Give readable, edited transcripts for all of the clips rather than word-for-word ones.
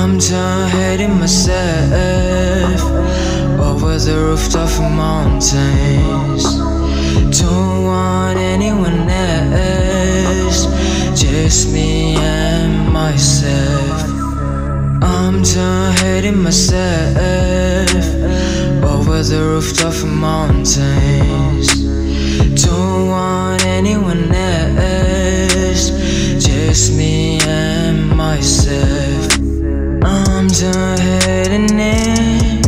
I'm done hating myself over the rooftop of mountains. Don't want anyone else, just me and myself. I'm done hating myself over the rooftop of mountains. Don't want anyone else, just me and myself. I'm done hating it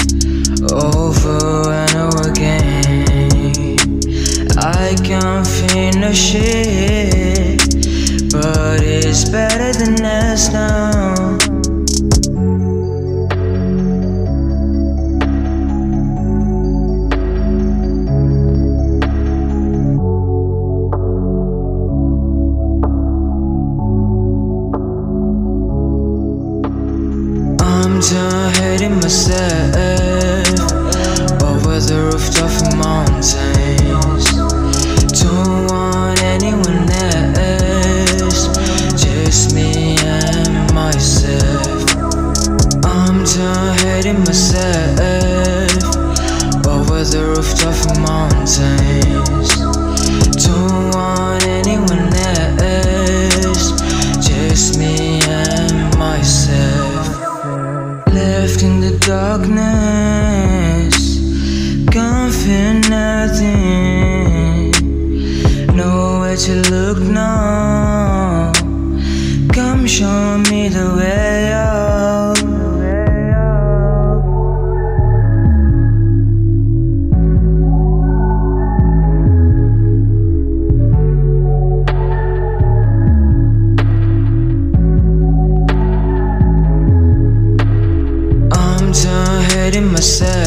over and over again. I can't feel no shit, but it's better than us now. I'm done hating myself over the rooftop of mountains. Don't want anyone else, just me and myself. I'm done hating myself over the rooftop of mountains. Don't want anyone else, just me and myself. Left in the darkness, can't feel nothing, nowhere to look now. Come show me the way out. I'm done hating myself